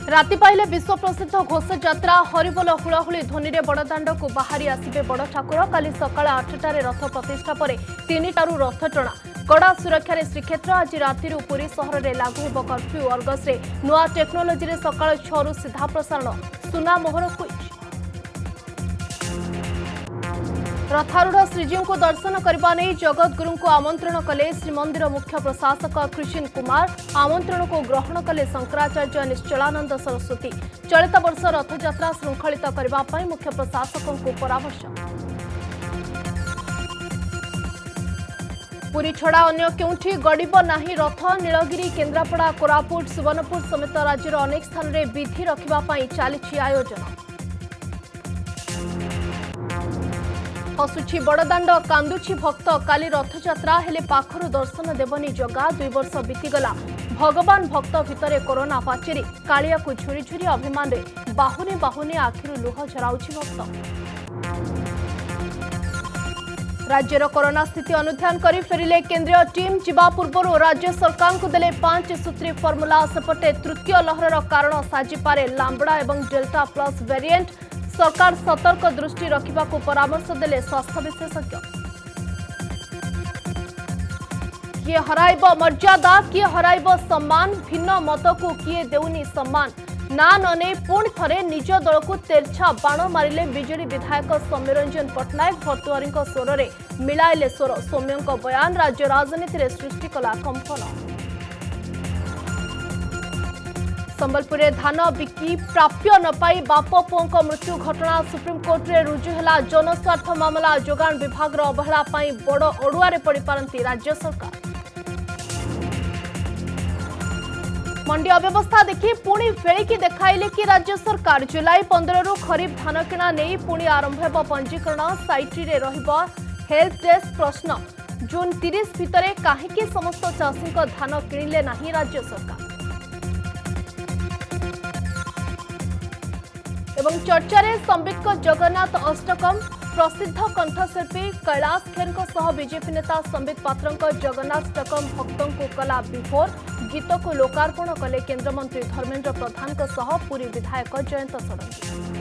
राति पाइले विश्व प्रसिद्ध घोष यात्रा हरिबोल हुलाहुली ध्वनि बड़दाण्ड को बाहरी आसवे बड़ ठाकुर काली सकाळ 8टार रथ प्रतिष्ठा पर 3टारू रथ टणा कड़ा सुरक्षा श्रीक्षेत्र आज राति पुरी सहर में लागू हो कर्फ्यू अर्गस नुआ टेक्नोलोजी सकाळ 6 सीधा प्रसारण सुना मोहर क्विज रथारूढ़ श्रीजीव को दर्शन करने नहीं जगतगुरु को आमंत्रण कले श्रीमंदिर मुख्य प्रशासक कृष्ण कुमार आमंत्रण को ग्रहण कले शंकराचार्य निश्चलानंद सरस्वती चलित वर्ष रथयात्रा श्रृंखलित करने मुख्य प्रशासकों को परामर्श पुरी छड़ा अन्य केउठी गड़िब नाही रथ नीलगिरी केन्द्रापड़ा कोरापुट सुवर्णपुर समेत राज्यर अनेक स्थान में विधि रखा चली आयोजन हसुची बड़दाण्ड कांदुची भक्त काली रथयात्रा हेले पाखरु दर्शन देवनी जगा 2 वर्ष बीतीगला भगवान भक्त भितरे कोरोना पाचेरी कालिया को झुरी झुरी अभिमान रे बाहुने बाहुने आखिरु लुह झराउची भक्त राज्यर कोरोना स्थिति अनुध्यान करी फेरिले केंद्रीय टीम जिबा पूर्व राज्य सरकार को देले 5 सूत्री फॉर्मूला सेपटे तृतीय लहरर कारण साजिपारे लांबड़ा एवं डेल्टा प्लस वेरिएंट सरकार सतर्क दृष्टि रखा परामर्श देले स्वास्थ्य विशेषज्ञ किए हराइब मर्यादा किए हराइब सम्मान भिन्न मत को किए देउनी सम्मान ना नने पुणी थरे निज दल को तेरछा बाण मारिले बीजेडी विधायक सौम्यरंजन पट्टनायक भर्तुआरी स्वर में मिलाइले स्वर सौम्यों बयान राज्य राजनीति में सृष्टि कला कंपन संबलपुर में धान बिकी प्राप्य न पाई बाप पुओं मृत्यु घटना सुप्रीमकोर्ट में रुजु है जनस्वार्थ मामला जोगाण विभाग अवहेला बड़ अड़ुआरे पड़ पारती राज्य सरकार मंडी अव्यवस्था देखि पुणी फेलिकी देखाइले कि राज्य सरकार जुलाई 15 रु खरीफ धान किणा नहीं पुणी आरंभ हो पंजीकरण साइट रे रहिबो हेल्थ डेस्क प्रश्न जून 30 भितरे काहेकि समस्त चाषी धान किणिले नहीं राज्य सरकार एवं चर्चा रे संबित जगन्नाथ अष्टकम प्रसिद्ध कंठशिल्पी कैलाश खेर बीजेपी नेता संबित पात्र जगन्नाथटकम भक्तों को कला बिफोर गीत को लोकार्पण कले केन्द्रमंत्री धर्मेन्द्र प्रधान पुरी विधायक जयंत षडंगी।